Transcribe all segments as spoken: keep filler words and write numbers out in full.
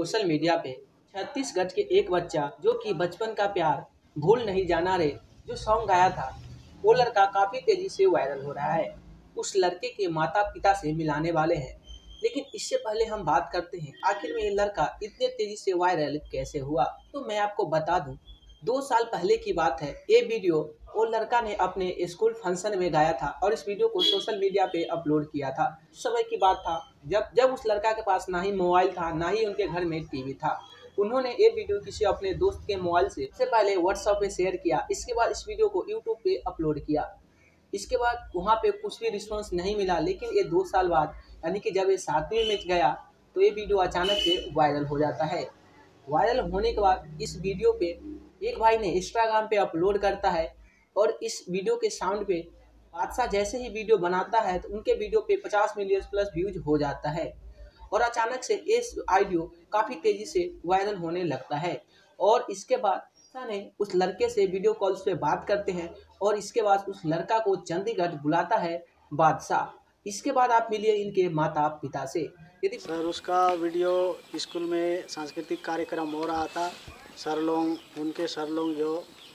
Social media पे छत्तीसगढ़ के एक बच्चा जो कि बचपन का प्यार भूल नहीं जाना रे जो सॉन्ग गाया था, वो लड़का काफ़ी तेज़ी से वायरल हो रहा है। उस लड़के के माता पिता से मिलाने वाले हैं। लेकिन इससे पहले हम बात करते हैं आखिर में ये लड़का इतने तेज़ी से वायरल कैसे हुआ। तो मैं आपको बता दूं, दो साल पहले की बात है। ये वीडियो वो लड़का ने अपने स्कूल फंक्शन में गाया था और इस वीडियो को सोशल मीडिया पे अपलोड किया था। उस समय की बात था जब जब उस लड़का के पास ना ही मोबाइल था, ना ही उनके घर में टीवी था। उन्होंने ये वीडियो किसी अपने दोस्त के मोबाइल से सबसे पहले व्हाट्सएप पे शेयर किया। इसके बाद इस वीडियो को यूट्यूब पे अपलोड किया। इसके बाद वहाँ पे कुछ भी रिस्पॉन्स नहीं मिला। लेकिन ये दो साल बाद यानी कि जब ये सातवीं में गया तो ये वीडियो अचानक से वायरल हो जाता है। वायरल होने के बाद इस वीडियो पे एक भाई ने इंस्टाग्राम पे अपलोड करता है और इस वीडियो के साउंड पे बादशाह जैसे ही वीडियो बनाता है तो उनके वीडियो पे पचास मिलियन प्लस व्यूज हो जाता है और अचानक से इस ऑडियो काफ़ी तेज़ी से वायरल होने लगता है। और इसके बाद बादशाह ने उस लड़के से वीडियो कॉल्स पे बात करते हैं और इसके बाद उस लड़का को चंडीगढ़ बुलाता है बादशाह। इसके बाद आप मिलिए इनके माता पिता से। यदि सर उसका वीडियो स्कूल में सांस्कृतिक कार्यक्रम हो रहा था, सर लोग उनके सर लोग जो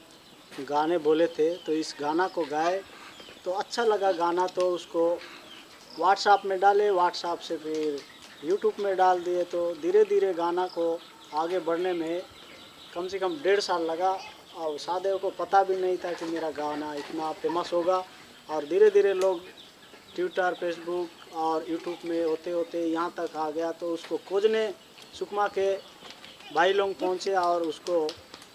गाने बोले थे तो इस गाना को गाए तो अच्छा लगा गाना, तो उसको व्हाट्सएप में डाले, व्हाट्सएप से फिर यूट्यूब में डाल दिए। तो धीरे धीरे गाना को आगे बढ़ने में कम से कम डेढ़ साल लगा और सादेव को पता भी नहीं था कि मेरा गाना इतना फेमस होगा। और धीरे धीरे लोग ट्विटर, फेसबुक और यूट्यूब में होते होते यहाँ तक आ गया। तो उसको खोजने सुकमा के भाई लोग पहुँचे और उसको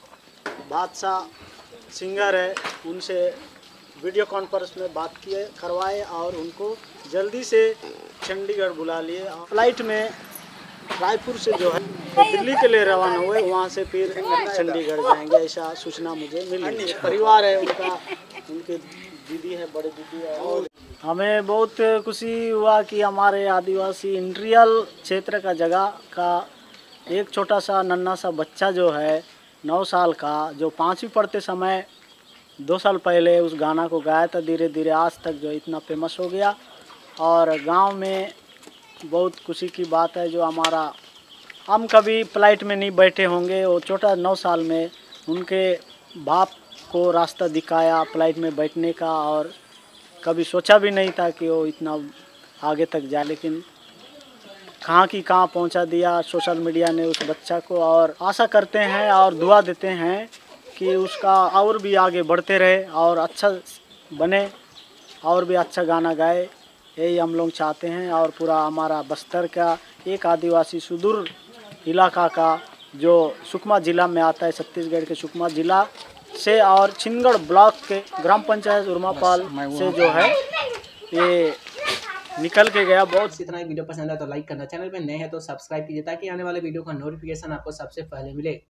बादशाह सिंगर है उनसे वीडियो कॉन्फ्रेंस में बात किए करवाए और उनको जल्दी से चंडीगढ़ बुला लिए। फ्लाइट में रायपुर से जो है दिल्ली के लिए रवाना हुए, वहाँ से फिर चंडीगढ़ जाएंगे, ऐसा सूचना मुझे मिली। परिवार है उनका, उनके दीदी है, बड़े दीदी है। और हमें बहुत खुशी हुआ कि हमारे आदिवासी इंडस्ट्रियल क्षेत्र का जगह का एक छोटा सा नन्हा सा बच्चा जो है नौ साल का, जो पाँचवीं पढ़ते समय दो साल पहले उस गाना को गाया था, धीरे धीरे आज तक जो इतना फेमस हो गया। और गांव में बहुत खुशी की बात है जो हमारा, हम कभी फ्लाइट में नहीं बैठे होंगे, वो छोटा नौ साल में उनके बाप को रास्ता दिखाया फ्लाइट में बैठने का, और कभी सोचा भी नहीं था कि वो इतना आगे तक जाए। लेकिन कहाँ की कहाँ पहुंचा दिया सोशल मीडिया ने उस बच्चा को। और आशा करते हैं और दुआ देते हैं कि उसका और भी आगे बढ़ते रहे और अच्छा बने और भी अच्छा गाना गाए, यही हम लोग चाहते हैं। और पूरा हमारा बस्तर का एक आदिवासी सुदूर इलाका का जो सुकमा ज़िला में आता है, छत्तीसगढ़ के सुकमा ज़िला से और छिंदगढ़ ब्लॉक के ग्राम पंचायत उर्मापाल से जो है ये निकल के गया। बहुत इतना ही वीडियो पसंद है तो लाइक करना, चैनल पे नए हैं तो सब्सक्राइब कीजिए ताकि आने वाले वीडियो का नोटिफिकेशन आपको सबसे पहले मिले।